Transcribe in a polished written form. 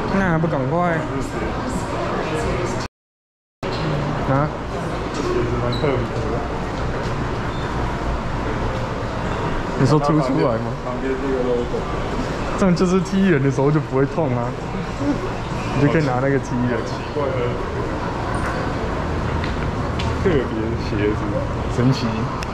那还不赶快？啊？ 也是蛮特别的。 你说凸出来吗？ 旁边这个 logo， 这样就是踢人的时候就不会痛啊，你就可以拿那个踢人。 奇怪的特别的鞋子， 神奇。